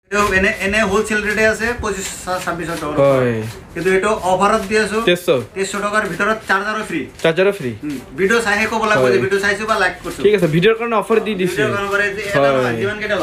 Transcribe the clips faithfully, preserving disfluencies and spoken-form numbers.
এনে এনে হোলসেল রেটে আছে পঁচিশ ছাব্বিশ টাকা হয়, কিন্তু এটা অফারত দি আছো তেইশ টাকার ভিতৰত চার্জারও ফ্রি। চার্জারও ফ্রি। ভিডিও চাই হে কব লাগব যে ভিডিও চাইছো বা লাইক করছো। ঠিক আছে, ভিডিওৰ কাৰণে অফার দি দিছে। ভিডিও কাৰণে এটা জীবন কেটা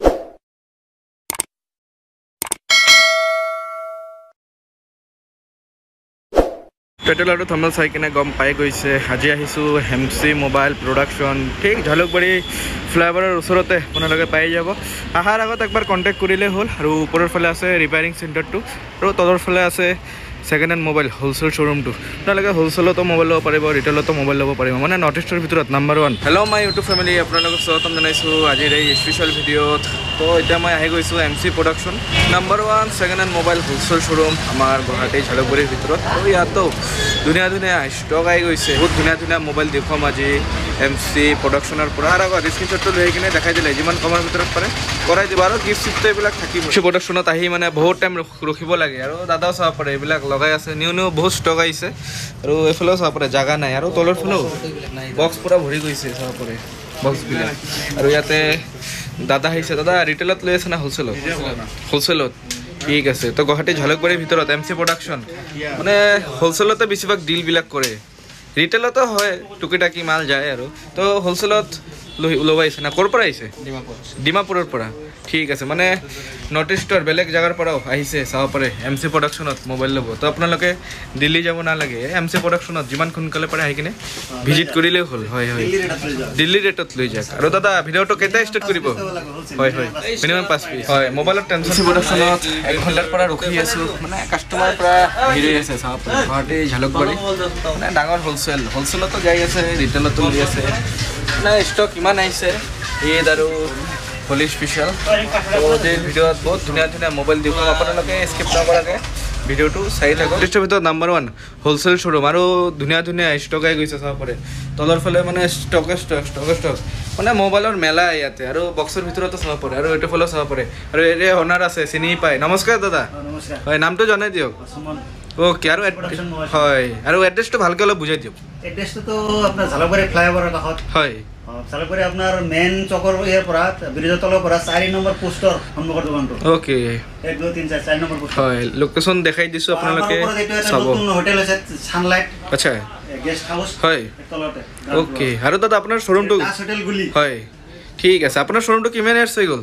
পেট্রোল আৰু থাৰ্মেল চাই কিনে গম পাই গৈছে। আজি আহিছোঁ হেমচি মোবাইল প্ৰডাকশ্যন, ঠিক ঝালুকবাৰী ফ্লাইঅভাৰৰ ওচৰতে আপোনালোকে পাই যাব। অহাৰ আগত একবাৰ কণ্টেক্ট কৰিলে হ'ল। আৰু ওপৰৰ ফালে আছে ৰিপেয়াৰিং চেণ্টাৰটো, আৰু তলৰ ফালে আছে ছেকেণ্ড হেণ্ড মোবাইল হোলচেল শ্ব'ৰুমটো। আপোনালোকে হোলচেলতো মোবাইল ল'ব পাৰিব, ৰিটেইলতো মোবাইল ল'ব পাৰিব, মানে নৰ্থ ইষ্টৰ ভিতৰত number one. Hello' my YouTube family, আপোনালোকক স্বাগতম জনাইছোঁ আজিৰ এই স্পেচিয়েল ভিডিঅ'ত। তো এতিয়া মই আহি গৈছোঁ M C production, number one second hand mobile wholesale showroom আমাৰ গুৱাহাটী ঝালুকবাৰীৰ ভিতৰত। আৰু ইয়াতো ধুনীয়া ধুনীয়া ষ্টক আহি গৈছে, বহুত ধুনীয়া ধুনীয়া মোবাইল দেখুৱাম আজি এম চি প্ৰডাকশ্যনৰ পৰা। আৰু আগত স্ক্ৰীনশ্বটটো লৈ কিনে দেখাই দিলে যিমান কমৰ ভিতৰত পাৰে কৰাই দিব। আৰু গিফ্ট চিফ্ট এইবিলাক থাকিব। এম চি প্ৰডাকশ্যনত আহি মানে বহুত টাইম ৰখিব লাগে। আৰু দাদাও চাব পাৰে এইবিলাক লগাই আছে, নিউ নিউ বহুত ষ্টক আহিছে। আৰু এইফালেও চাব পাৰে জাগা নাই, আৰু তলৰ ফালেও বক্স পূৰা ভৰি গৈছে, চাব পাৰে বক্সবিলাক। আৰু ইয়াতে দাদা আহিছে। দাদা ৰিটেইলত লৈ আছে না হোলচেলত? হোলচেলত, ঠিক আছে। তো গুৱাহাটী ঝালুকবাৰীৰ ভিতৰত এম চি প্ৰডাকশ্যন মানে হোলচেলতে বেছিভাগ ডিলবিলাক কৰে, ৰিটেইলতো হয় টুকি টাকি মাল যায়। আৰু তো হোলচেলত লৈ ওলাব আহিছে না? ক'ৰ পৰা আহিছে? ডিমাপুৰ। ডিমাপুৰৰ পৰা, ঠিক আছে। মানে নৰ্থ ইষ্টৰ বেলেগ জেগাৰ পৰাও আহিছে, চাব পাৰে এম চি প্ৰডাকশ্যনত মোবাইল ল'ব। তো আপোনালোকে দিল্লী যাব নালাগে, এম চি প্ৰডাকশ্যনত যিমান সোনকালে পাৰে আহি কিনে ভিজিট কৰিলেই হ'ল। হয় হয়, দিল্লী ৰেটত লৈ যাওক। আৰু দাদা ভিডিঅ'টো কেতিয়া ষ্টাৰ্ট কৰিব? হয় হয়, মিনিমাম পাঁচ পিচ। হয়, মোবাইলত টেনচন চি প্ৰডাকশ্যনত এক ঘণ্টাৰ পৰা ৰখি আছোঁ, মানে কাষ্টমাৰ পৰা ভিৰ হৈ আছে। চাব পাৰে গুৱাহাটী ঝালুকবাৰী মানে ডাঙৰ হোলচেল, হোলচেলতো যাই আছে, ৰিটেইলতো লৈ আছে। মানে ষ্টক ইমান আহিছে ঈদ আৰু হোলী স্পেচিয়েল। তো আজিৰ ভিডিঅ'ত বহুত ধুনীয়া ধুনীয়া মোবাইল দেখুৱাম, আপোনালোকে স্কিপ নকৰাকৈ ভিডিঅ'টো চাই থাকক। নৰ্থ ইষ্টৰ ভিতৰত নাম্বাৰ ওৱান হোলচেল শ্ব'ৰুম, আৰু ধুনীয়া ধুনীয়া ষ্টক আহি গৈছে, চাব পাৰে তলৰ ফালে মানে ষ্টকে ষ্টক ষ্টকে ষ্টক মানে মোবাইলৰ মেলা ইয়াতে। আৰু বক্সৰ ভিতৰতো চাব পাৰে, আৰু এইটো ফালেও চাব পাৰে। আৰু এই অনাৰ আছে, চিনি পায়। নমস্কাৰ দাদা। হয়, নামটো জনাই দিয়ক। অ'কে। আৰু হয়, আৰু এড্ৰেছটো ভালকৈ অলপ বুজাই দিয়ক। এড্ৰেছটোতো আপোনাৰ ঝালুকবাৰী ফ্লাইঅভাৰৰ কাষত। হয়, ঝালুকবাৰী আপোনাৰ মেইন চকৰ ইয়াৰ পৰা ব্ৰিজৰ তলৰ পৰা চাৰি নম্বৰ পোষ্টৰ সন্মুখৰ দোকানটো। অ'কে, এক দুই তিনি চাৰি চাৰি নম্বৰ পোষ্ট। হয়, লোকেশ্যন দেখাই দিছোঁ, আপোনালোকে চাব। হোটেল আছে ছানলাইট। আচ্ছা, গেষ্ট হাউচ। হয়, তলতে। অ'কে। আৰু দাদা আপোনাৰ শ্ব'ৰুমটো? হোটেল গুলি। হয়, ঠিক আছে। আপোনাৰ শ্ব'ৰুমটো কিমান ইয়াৰ্ছ হৈ গ'ল?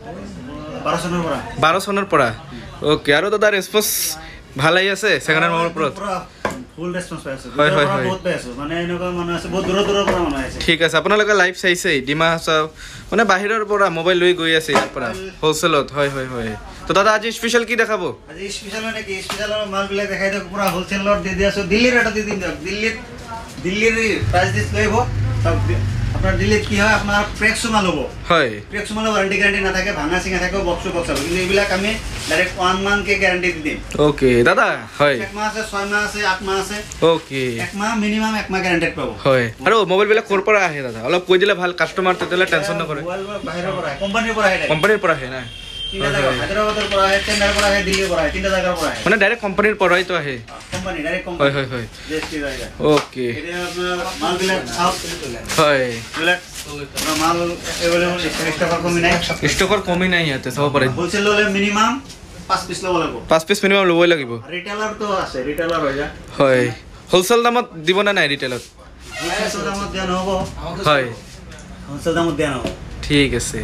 বাৰ চনৰ পৰা। বাৰ চনৰ পৰা। অ'কে। আৰু দাদা ৰেছপন্স ভাল আহি আছে ছেকেণ্ড হেণ্ড মোবাইলৰ ওপৰত? ফুল ৰেছপন্স পাই আছে। হয় হয় হয়, বহুত পাই আছে, মানে এনেকুৱা মানুহ আছে, বহুত দূৰৰ দূৰৰ পৰা মানুহ আছে। ঠিক আছে, আপোনালোকে লাইভ চাইছে ডিমা হাছাও, মানে বাহিৰৰ পৰা মোবাইল লৈ গৈ আছে ইয়াৰ পৰা হোলচেলত। হয় হয় হয়। তো দাদা আজি স্পেচিয়েল কি দেখাব? আজি স্পেচিয়েল মানে কি, স্পেচিয়েলৰ মালবিলাক দেখাই দিয়ক, পুৰা হোলচেলত দি দি আছোঁ। দিল্লীৰ ৰেটত দি দিম দিয়ক। দিল্লীত দিল্লীৰ প্ৰাইচ দিছ লৈ আহিব। আপোনাৰ দিল্লীত কি হয়, আপোনাৰ প্ৰেক্সো মাল হ'ব। হয়, প্ৰেক্সো মালৰ ৱাৰেণ্টি গ্যাৰাণ্টি নাথাকে, ভাঙা চিঙা থাকে, বক্সো বক্স হ'ব। কিন্তু এইবিলাক আমি ডাইৰেক্ট ওৱান মান্থকে গ্যাৰাণ্টি দি দিম। অ'কে দাদা। হয়, এক মাহ আছে, ছয় মাহ আছে, আঠ মাহ আছে। অ'কে, এক মাহ মিনিমাম এক মাহ গ্যাৰাণ্টি পাব। হয়। আৰু মোবাইলবিলাক ক'ৰ পৰা আহে দাদা? অলপ কৈ দিলে ভাল, কাষ্টমাৰ তেতিয়াহ'লে টেনশ্যন নকৰে। বাহিৰৰ পৰা আহে, কোম্পানীৰ পৰা আহে। কোম্পানীৰ পৰা আহে না? হায়দৰাবাদৰ পৰা আহে, চেন্নাইৰ পৰা আহে, দিল্লীৰ পৰা আহে, তিনিটা জাগাৰ পৰা আহে। মানে ডাইৰেক্ট কোম্পানীৰ পৰাইতো আহে? Company direct company. হয় হয় হয়। অ'কে। এতিয়া আপোনাৰ মালবিলাক চাওক। হয়, এইবিলাক মাল এভেইলেবল, ষ্টকৰ কমি নাই। ষ্টকৰ কমি নাই ইয়াতে, চাব পাৰে। হোলচেল ল'লে মিনিমাম পাঁচ পিচ ল'ব লাগিব। পাঁচ পিচ মিনিমাম ল'বই লাগিব। ৰিটেইলাৰটো আছে, ৰিটেইলাৰ হৈ যায়। হয়, হোলচেল দামত দিব নে নাই ৰিটেইলত? হোলচেল দামত দিয়া নহ'ব। হয়, হোলচেল দামত দিয়া নহ'ব। ঠিক আছে।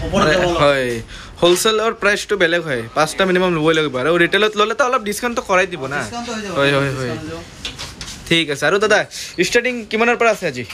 হয়, হোলচেলৰ প্ৰাইচটো বেলেগ হয়, পাঁচটা মিনিমাম ল'বই লাগিব। আৰু ৰিটেইলত ল'লেতো অলপ ডিছকাউণ্টটো কৰাই দিব না? হয় হয় হয়, ঠিক আছে। আৰু দাদা ষ্টাৰ্টিং কিমানৰ পৰা আছে আজি?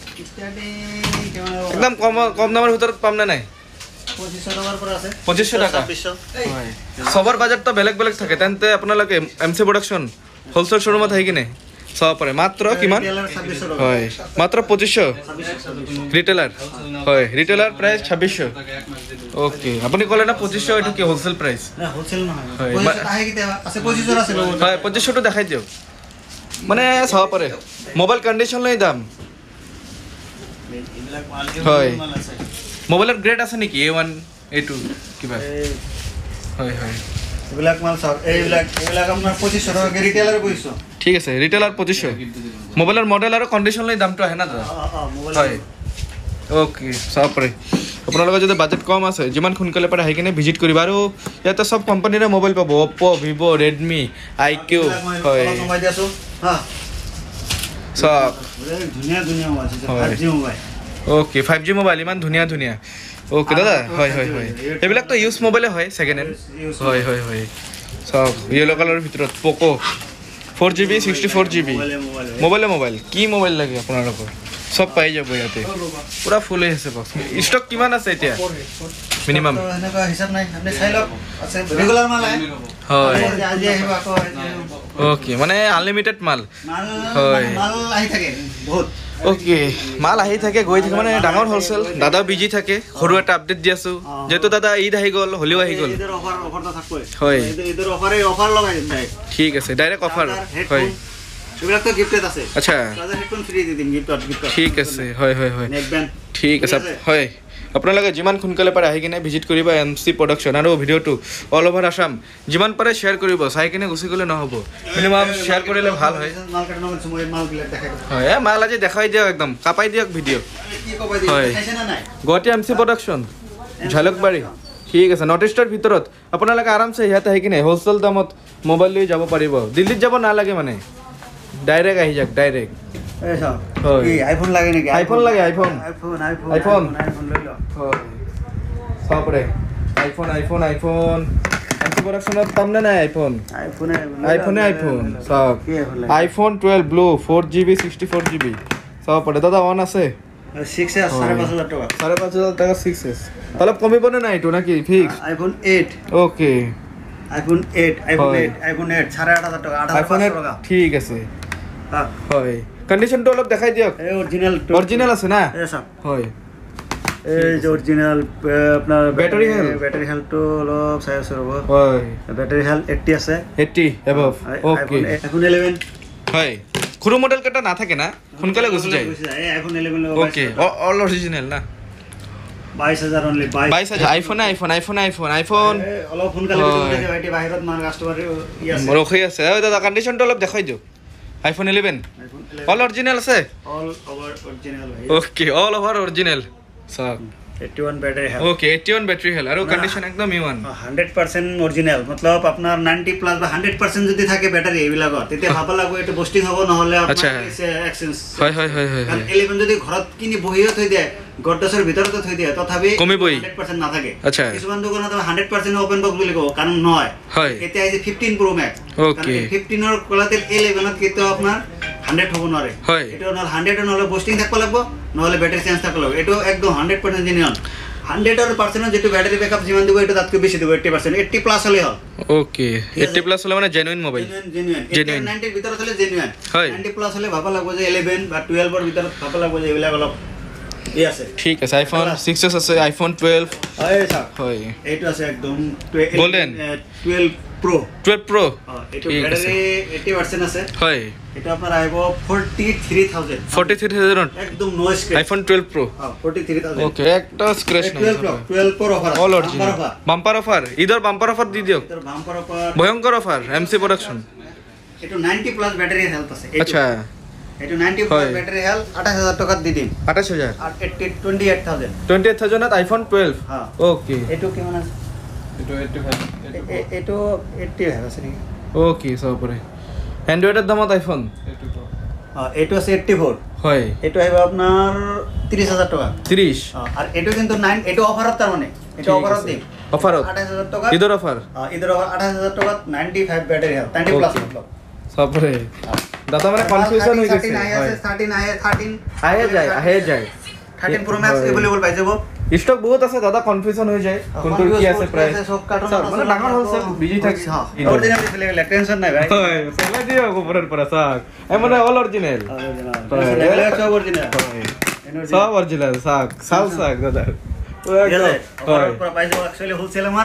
একদম কম কম দামৰ ভিতৰত পাম নে নাই? পঁচিছশ টকা। হয়, চবৰ বাজেটটো বেলেগ বেলেগ থাকে, তেন্তে আপোনালোকে এম চি প্ৰডাকশ্যন হোলচেল শ্ব'ৰুমত আহি কিনে চাব পাৰে। মাত্ৰ কিমান? হয়, মাত্ৰ পঁচিছশ ৰিটেইলাৰ। হয়, ৰিটেইলাৰ প্ৰাইচ ছাব্বিছশ। অ'কে, আপুনি ক'লে না পঁচিছশ, এইটো কি হোলচেল প্ৰাইচ? হয় হয়, পঁচিছশটো দেখাই দিয়ক। মানে চাব পাৰে মোবাইল কণ্ডিশ্যন লৈ দাম। হয়, মোবাইলৰ গ্ৰেড আছে নেকি? এ ওৱান, এ টু কিবা? হয় হয়, এইবিলাক মাল চাওক। এইবিলাক এইবিলাক আপোনাৰ পঁচিছশ টকা ৰিটেইলাৰ পঁচিছশ। ঠিক আছে, ৰিটেইলাৰ পঁচিছশ। মোবাইলৰ মডেল আৰু কণ্ডিশ্যন লৈ দামটো আহে না দাদা? হয়, অ'কে, চাব পাৰে। আপোনালোকৰ যদি বাজেট কম আছে যিমান সোনকালে পাৰে আহি কিনে ভিজিট কৰিবা আৰু ইয়াতে চব কোম্পানীৰে মোবাইল পাব Oppo Vivo Redmi I Q হয় সব ধুনীয়া ধুনীয়া মোবাইল আছে five G mobile okay five G mobile ইমান ধুনীয়া ধুনীয়া ওকে দাদা হয় হয় হয় এইবিলাক তো ইউজ মোবাইলে হয় সেকেন্ড হ্যান্ড হয় হয় হয় সব ইয়েলো কালাৰৰ ভিতৰত Poco four G B sixty-four G B মোবাইলে মোবাইল কি মোবাইল লাগে আপোনালোকৰ সব পাই যাব ইয়াতে পুৰা ফুল আছে বক্স ষ্টক কিমান আছে এতিয়া মিনিমাম এনেকা হিসাব নাই আপনি চাই লওক আছে রেগুলার মাল হয় হয় আজি আহিব আকৌ ওকে মানে আনলিমিটেড মাল হয় মাল আহি থাকে বহুত ওকে মাল আহি থাকে গৈ থাকে মানে ডাঙৰ হোলসেল দাদা বিজি থাকে সৰু এটা আপডেট দি আছো যেটো দাদা ঈদ আহি গল হলিও আহি গল ইদৰ অফাৰ অফাৰ তা থাকবই হয় ইদৰ অফাৰে অফাৰ লগাই দিম ঠিক আছে ডাইরেক্ট অফার হয় এগুলা তো গিফটেড আছে আচ্ছা চার্জার হেডফোন ফ্রি দি দিম গিফট গিফট ঠিক আছে হয় হয় হয় নেক ব্যান্ড ঠিক আছে হয় আপোনালোকে যিমান সোনকালে পাৰে আহি কিনে ভিজিট কৰিবা এমসি প্ৰডাকশন আৰু ভিডিওটো অল ওভাৰ আসাম যিমান পাৰে শেয়াৰ কৰিব চাই কিনে গুছি গলে নহব মিনিমাম শেয়াৰ কৰিলে ভাল হয় মাল কাটনো সময় মাল গিলা দেখাই হয় এ মাল আজি দেখাই দিয়ক একদম কাপাই দিয়ক ভিডিও কি কবাই দি দেখাইছে না নাই গুৱাহাটী এমসি প্ৰডাকশন ঝালকবাৰী ঠিক আছে নৰ্থ ইষ্টৰ ভিতৰত আপোনালোকে আৰামছে ইয়াত আহি কিনে হোলসেল দামত মোবাইল লৈ যাব পাৰিব দিল্লীত যাব নালাগে মানে ডাইরেক্ট আহি যাক ডাইরেক্ট এসা কি আইফোন লাগে নাকি আইফোন লাগে iPhone iPhone iPhone iPhone iPhone লৈ ল হয় সবরে আইফোন আইফোন আইফোন এমসি প্রোডাকশনত তামনে নাই আইফোন আইফোনে আইফোনে আইফোন সব iPhone twelve blue four G B sixty-four G B সব পড়ে দাদা অন আছে six S five thousand five hundred টাকা five thousand five hundred টাকা six S তাহলে কমিব না নাই তো নাকি fix iPhone eight okay iPhone eight iPhone eight iPhone eight সাড়ে আট হাজার টাকা আট হাজার পাঁচশো টাকা ঠিক আছে হ্যাঁ হয় কন্ডিশনটো অলপ দেখাই দিয়ক এই অরিজিনাল অরিজিনাল আছে না এসা হয় এই যে অরিজিনাল আপনার ব্যাটারি হেলথ ব্যাটারি হেলথ তো অলপ চাই আছে ৰব হয় ব্যাটারি হেলথ eighty আছে eighty above okay iPhone eleven হয় খুৰু মডেল কেটা না থাকে না সোনকালে গুছি যায় এই iPhone eleven okay all original না বাইশ হাজার অনলি বাইশ হাজার iPhone iPhone iPhone iPhone iPhone অলপ সোনকালে ভিডিও বাইটি বাহিৰত মান কাস্টমাৰ ই আছে ৰখি আছে ঐ দাদা কন্ডিশনটো অলপ দেখাই দিও আইফোন eleven অল অরিজিনাল আছে অল ওভার অরিজিনাল ভাই ওকে অল ওভার অরিজিনাল সব eighty-one battery health okay eighty-one battery health আৰু কন্ডিশন একদম ইমান one hundred percent অরিজিনাল मतलब আপনার ninety প্লাস বা one hundred percent যদি থাকে ব্যাটারি এইবিলাকত তেতিয়া ভাবা লাগব এটো বুস্টিং হ'ব নহলে আপোনাৰ এক্সচেঞ্জ হয় হয় হয় হয় কারণ eleven যদি ঘৰত কিনি বহিও থৈ দিয়ে গড্ডাছৰ ভিতৰতে থৈ দিয়ে তথাপি কমিবই one hundred percent না থাকে আচ্ছা কিছুমান দোকানত one hundred percent open box বুলি কও কারণ নয় হয় এতিয়া এই fifteen Pro Max okay fifteen ৰ কলাতে eleven ত কিতো আপোনাৰ one hundred হ'ব নৰে হয় এটো নহলে one hundred নহলে বুস্টিং থাকব লাগব নহলে ব্যাটারি চেঞ্জ থাকব লাগব এটো একদম one hundred percent genuine one hundred percent যেটো ব্যাটারি ব্যাকআপ যিমান দিব এটো তাতকৈ বেছি দিব eighty percent eighty প্লাস হলে হল ওকে eighty প্লাস হলে মানে genuine mobile genuine genuine ninety ৰ ভিতৰত হলে জেনুইন ninety প্লাস হলে ভাবা লাগব যে eleven বা twelve ৰ ভিতৰত ভাবা লাগব যে এবিলাক অলপ ই আছে ঠিক আছে আইফোন six S আছে আইফোন twelve হয় স্যার হয় এইটো আছে একদম golden twelve Pro twelve Pro এইটো ব্যাটারি eighty percent আছে হয় এটা আপনার আইবো forty-three thousand forty-three thousand একদম no scratch iPhone twelve Pro হ্যাঁ forty-three thousand ওকে একটা স্ক্র্যাচ নাই twelve Pro twelve Pro offer all original bumper offer ইদর বাম্পার অফার দি দিও এর বাম্পার অফার ভয়ঙ্কর অফার এমসি প্রোডাকশন এটা ninety প্লাস ব্যাটারি হেলথ আছে আচ্ছা এটা ninety plus battery health twenty-eight thousand টাকা দি দিম twenty-eight thousand আর twenty-eight thousand twenty-eight thousand এত আইফোন twelve হ্যাঁ ওকে এটো কেমন আছে এটো eighty-five এটো eighty-five আছে নাকি ওকে সব পরে অ্যান্ড্রয়েডের দামত আইফোন হ্যাঁ এটো আছে eighty-four হয় এটো আইবো আপনার thirty thousand টাকা thirty আর এটো কিন্তু nine এটো অফারত তার মানে এটা অফারত দিম অফারত twenty-eight thousand টাকা ইদর অফার হ্যাঁ ইদর অফার twenty-eight thousand টাকা ninety-five battery health ninety plus মতলব সব পরে দাদা মানে কনফিউশন হই গেছে thirteen আছে thirteen আয়ে thirteen আয়ে যায় আয়ে যায় thirteen Pro Max अवेलेबल পাই যাব স্টক বহুত আছে দাদা কনফিউশন হই যায় কোনটো কি আছে প্রাইস সব কার্টন মানে ডাঙৰ হল সব বিজি থাকি অরিজিনাল ফেলে টেনশন নাই ভাই হয় ফেলে দিও উপরের পরে সাক এ মানে অল অরিজিনাল অরিজিনাল সব অরিজিনাল সব অরিজিনাল সাক সাল সাক দাদা তো একদম হয় পুরো পাই যাব एक्चुअली হোলসেল আমার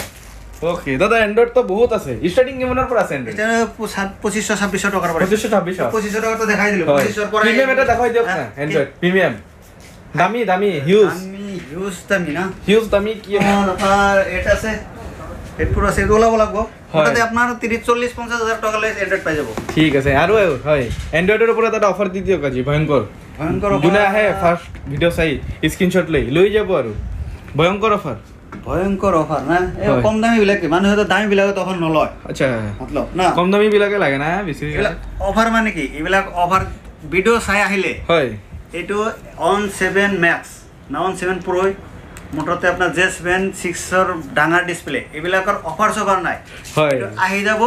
ওকে দাদা অ্যান্ড্রয়েড তো বহুত আছে স্টার্টিং কেমনের পর আছে অ্যান্ড্রয়েড এটা পঁচিশশো ছাব্বিশশো টাকার পরে পঁচিশশো ছাব্বিশশো পঁচিশশো টাকা তো দেখাই দিল পঁচিশশো পরে প্রিমিয়াম এটা দেখাই দিও না অ্যান্ড্রয়েড প্রিমিয়াম দামি দামি হিউজ আমি হিউজ দামি না হিউজ দামি কি আপনার এটা আছে এর পুরো আছে দোলা লাগবো ওটাতে আপনার তিরিশ চল্লিশ পঞ্চাশ হাজার টাকা লে অ্যান্ড্রয়েড পাই যাব ঠিক আছে আর হয় অ্যান্ড্রয়েডের উপরে একটা অফার দি দিও কাজি ভয়ঙ্কর ভয়ঙ্কর দুনা আহে ফার্স্ট ভিডিও চাই স্ক্রিনশট লই লই যাব আর ভয়ংকৰ অফাৰ ভয়ংকৰ অফাৰ না এই হয়। কম দামী বিলাকে মানুহে তো দামী বিলাকে তখন নলয় আচ্ছা মতলব না কম দামী বিলাকে লাগে না বেছি এইবিলাক অফাৰ মানে কি এইবিলাক অফাৰ ভিডিঅ' চাই আহিলে হয় এইটো অন ছেভেন মেক্স না অন ছেভেন প্ৰ' মুঠতে আপোনাৰ জে ছেভেন ছিক্সৰ ডাঙৰ ডিছপ্লে এইবিলাকৰ অফাৰ চফাৰ নাই হয় এইটো আহি যাব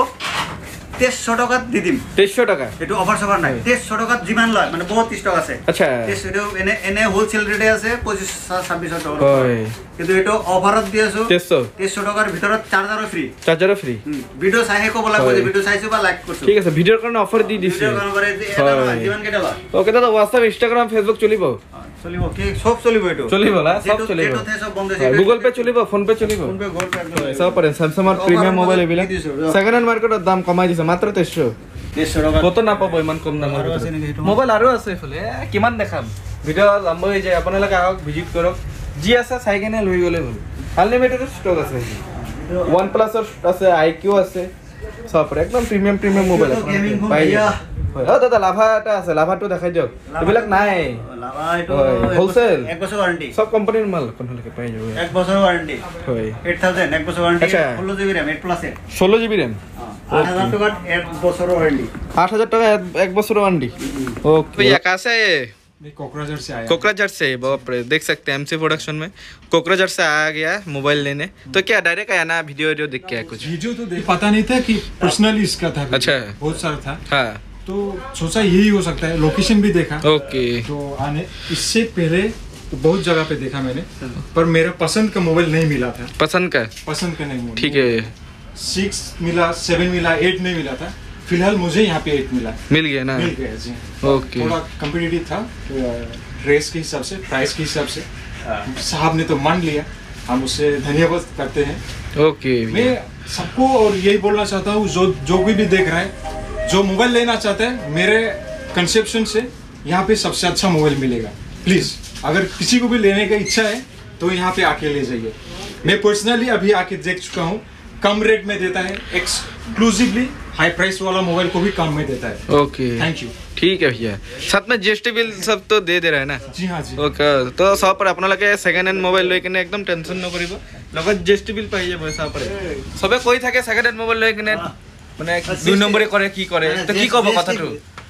তেইছশ টকাত দি দিম তেইছশ টকা এইটো অফাৰ চফাৰ নাই তেইছশ টকাত যিমান লয় মানে বহুত ষ্টক আছে আচ্ছা তেইছশ এইটো এনে এনে হোলচেল ৰেটে আছে পঁচিছ ছাব্বিছ টকা হয় কিন্তু এইটো অফাৰত দি আছো তেইছশ তেইছশ টকাৰ ভিতৰত চাৰ্জাৰো ফ্ৰী চাৰ্জাৰো ফ্ৰী ভিডিঅ' চাইহে ক'ব লাগিব হয়। যে ভিডিঅ' চাইছো বা লাইক কৰিছো ঠিক আছে ভিডিঅ'ৰ কাৰণে অফাৰ দি দিছে ভিডিঅ' কাম কৰে যে এটা হয়। নহয়, যিমান কেইটা লয় ওকে দাদা হোৱাটছআপ ইনষ্টাগ্ৰাম ফেচবুক চলিব চলিব কি সব চলিব এইটো চলিব না সব যেটো- চলিব যেটোতে সব বন্ধ আছে হয়, গুগল পে চলিব ফোন পে চলিব ফোন পে গুগল পে একদম হয়, চাব পাৰে চেমচাঙৰ প্ৰিমিয়াম মোবাইল এইবিলাক দি দিছো, ৰ। ছেকেণ্ড হেণ্ড মাৰ্কেটত দাম কমাই দিছে মাত্ৰ তেইছশ তেইছশ টকা কত নাপাব ইমান কম দামৰ আৰু আছে নেকি সেইটো? মোবাইল আৰু আছে এইফালে এ, কিমান দেখাম ভিডিঅ' লম্ব হৈ যায় আপোনালোকে আহক ভিজিট কৰক যি আছে চাই কেনে লৈ গ'লে হ'ল আনলিমিটেড ষ্টক আছে ওৱান প্লাছৰ আছে আই কিউ আছে চাব পাৰে একদম প্ৰিমিয়াম প্ৰিমিয়াম মোবাইল এইটো gaming phone পাই দিয়া। হয় অ দাদা লাভা এটা আছে লাভাটো দেখাই দিয়ক এইবিলাক নাই লাভা এইটো হয়, এক wholesale। বছৰ- এক বছৰ ৱাৰেণ্টি চব কোম্পানীৰ মাল আপোনালোকে পাই যাব এক বছৰ ৱাৰেণ্টি হয় এইট থাউজেণ্ড এক বছৰ ৱাৰেণ্টি আচ্ছা। ষোল্ল GB RAM eight plus eight ষোল্ল জিবি ৰেম আঠ হাজাৰ টকাত এক বছৰৰ ৱাৰেণ্টি आठ हजार टका एक- एक बसर वनडी ओके भैया कहाँ से है ये मैं कोकराझार से आया कोकराझार से बाप रे देख सकते हैं एमसी प्रोडक्शन में कोकराझार से आ गया मोबाइल लेने तो क्या डायरेक्ट आया ना वीडियो वीडियो देख के आया कुछ वीडियो तो देख पता नहीं था कि पर्सनली इसका था वीडियो। अच्छा। बहुत सारा था हाँ तो सोचा यही हो सकता है लोकेशन भी देखा ओके तो आने इससे पहले तो बहुत जगह पे देखा मैंने पर मेरा पसंद का मोबाइल नहीं मिला था पसंद का पसंद का नहीं ठीक है सिक्स मिला सेवन मिला एट नहीं मिला था फिलहाल मुझे यहाँ पे एट मिला मिल गया ना मिल गया जी ओके थोड़ा कम्पिटिटिव था रेस के हिसाब से प्राइस के हिसाब से साहब ने तो मान लिया हम उससे धन्यवाद करते हैं ओके मैं सबको और यही बोलना चाहता हूँ जो जो कोई भी देख रहा है जो मोबाइल लेना चाहता है मेरे कंसेप्शन से यहाँ पे सबसे अच्छा मोबाइल मिलेगा प्लीज अगर किसी को भी लेने का इच्छा है तो यहाँ पे आके ले जाइए मैं पर्सनली अभी आके देख चुका हूँ कम रेट में देता है एक्सक्लूसिवली हाई प्राइस वाला मोबाइल को भी कम में देता है ओके थैंक यू ठीक है भैया साथ में जीएसटी बिल सब तो दे दे रहा है ना जी हाँ जी ओके তো চাব পাৰে আপোনালোকে ছেকেণ্ড হেণ্ড মোবাইল লৈ কিনে একদম টেনশ্যন নকৰিব লগত জিএছটি বিল পাই যাব চাব পাৰে চবে কৈ থাকে ছেকেণ্ড হেণ্ড মোবাইল লৈ কিনে মানে দুই নম্বৰে কৰে কি কৰে তো কি ক'ব কথাটো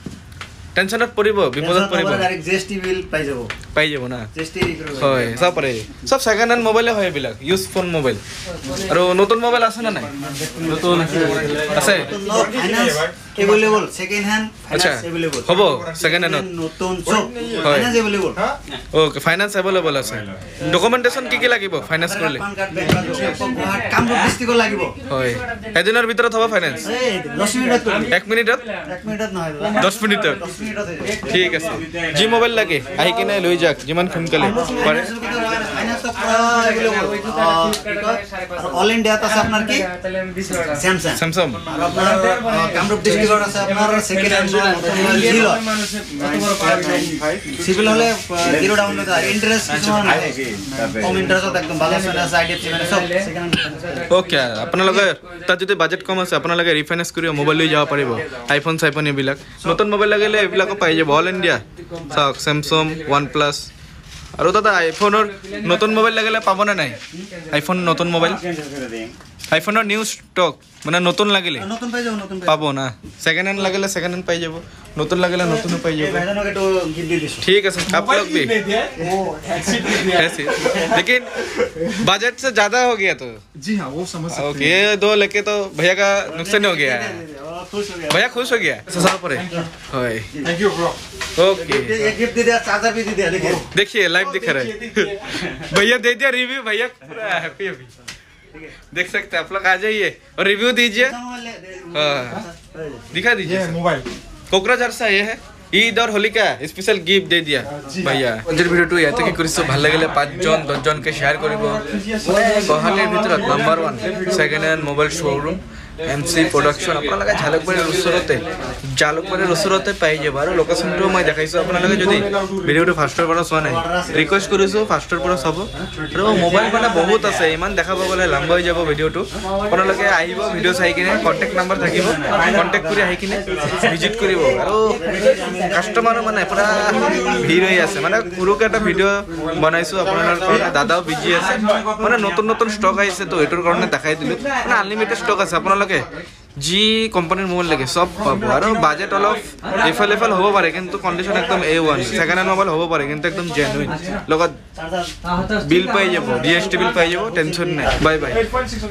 টেনশ্যনত পৰিব বিপদত পৰিব ডাইৰেক্ট জিএছটি বিল পাই যাব পাই যাব না জিএছটি হয় চাব পাৰে চব ছেকেণ্ড হেণ্ড মোবাইলে হয় এইবিলাক ইউজ ফোন মোবাইল আৰু নতুন মোবাইল আছে নে নাই নতুন আছে ফাইনান্স এভেইলেবল সেকেন্ড হ্যান্ড আচ্ছা ফাইনান্স এভেইলেবল হ'ব ছেকেণ্ড হেণ্ডত নতুন সব হয়। Finance available okay finance available আছে ডকুমেণ্টেশ্যন কি কি লাগিব ফাইনেন্স কৰিলে PAN card bank Guwahati Kamrup ডিষ্ট্ৰিক্টত লাগিব হয় এদিনৰ ভিতৰত হ'ব ফাইনেন্স এই দহ মিনিটত কৰিবি এক মিনিটত এক মিনিটত নহয় দহ মিনিটত দহ মিনিটত হৈ যাব ঠিক আছে যি মোবাইল লাগে আহি কিনে লৈ যাওক যিমান সোনকালে পাৰে অল ইন্ডিয়াত আছে আপনার কি স্যামসাং চেমচং আর আপনার কামরূপ ডিস্ট্রিক্টত আছে আপনার সেকেন্ড হ্যান্ড জিরো সিভিল হলে জিরো ডাউন হতে হয় ইন্টারেস্ট কিছুমান নাই কম ইন্টারেস্টত একদম ভালো আছে আইডিএফসি মানে সব সেকেন্ড হ্যান্ড ওকে আপোনালোকে তাত যদি বাজেট কম আছে আপোনালোকে ৰিফাইনেন্স কৰি মোবাইল লৈ যাব পাৰিব আইফোন চাইফোন এইবিলাক নতুন মোবাইল লাগিলে এইবিলাকো পাই যাব অল ইণ্ডিয়া চাওক চেমচং ওৱান প্লাছ আৰু দাদা আইফোনৰ নতুন মোবাইল লাগিলে পাবনে নাই আইফোন নতুন মোবাইল আইফোনৰ নিউ ষ্টক মানে নতুন লাগিলে নতুন পাই যাব নতুন পাব না ছেকেণ্ড হেণ্ড লাগিলে ছেকেণ্ড হেণ্ড পাই যাব নতুন লাগিলে নতুনো পাই যাব ভাইজানক একটু গিফট দি দিছো ठीक है सर आप लोग भी दे दिया वो एक्सिट दे दिया ऐसे लेकिन बजट से ज्यादा हो गया तो जी हाँ वो समझ सकते ओके ये दो लेके तो भैया का नुकसान हो गया है খুশ হয়ে भैया खुश हो गया ससा पर हाय हैं थैंक यू ब्रो ओके एक गिफ्ट दे दिया चार्जर भी दे दिया देखिए देखिए लाइव दिख रहा है भैया दे दिया रिव्यू भैया पूरा हैप्पी अभी देख सकते हैं आप लोग आ जाइए और रिव्यू दीजिए हाँ दिखा दीजिए ये मोबाइल কোকৰাঝাৰ से ये है ঈদ और হোলি का स्पेशल गिफ्ट दे दिया भैया আজিৰ ভিডিঅ'টো ইয়াতে কি কৰিছো ভাল লাগিলে পাঁচজন দহজনকে শ্বেয়াৰ কৰিব গুৱাহাটীৰ ভিতৰত number one second hand mobile showroom M C production আপোনালোকে জালুকবাৰীৰ ওচৰতে জালুকবাৰীৰ ওচৰতে পাই যাব আৰু লোকেশ্যনটো মই দেখাইছোঁ আপোনালোকে যদি ভিডিঅ'টো ফাৰ্ষ্টৰ পৰা চোৱা নাই ৰিকুৱেষ্ট কৰিছোঁ ফাৰ্ষ্টৰ পৰা চাব আৰু মোবাইল মানে বহুত আছে ইমান দেখাব গ'লে লম্বা হৈ যাব ভিডিঅ'টো আপোনালোকে আহিব ভিডিঅ' চাই কিনে কণ্টেক্ট নাম্বাৰ থাকিব কণ্টেক্ট কৰি আহি কিনে ভিজিট কৰিব আৰু কাষ্টমাৰো মানে পূৰা ভিৰ হৈ আছে মানে সৰুকৈ এটা ভিডিঅ' বনাইছোঁ আপোনালোকৰ কাৰণে দাদাও বিজি আছে মানে নতুন নতুন ষ্টক আহিছে তো এইটোৰ কাৰণে দেখাই দিলোঁ মানে আনলিমিটেড ষ্টক আছে আপোনালোকে যি কোম্পানীৰ মোবাইল লাগে চব পাব আৰু বাজেট অলপ ইফাল ইফাল হ'ব পাৰে কিন্তু কণ্ডিশ্যন একদম A one second hand mobile হ'ব পাৰে কিন্তু একদম জেনুইন লগত বিল পাই যাব জি এছ টি বিল পাই যাব টেনশ্যন নাই বাই বাই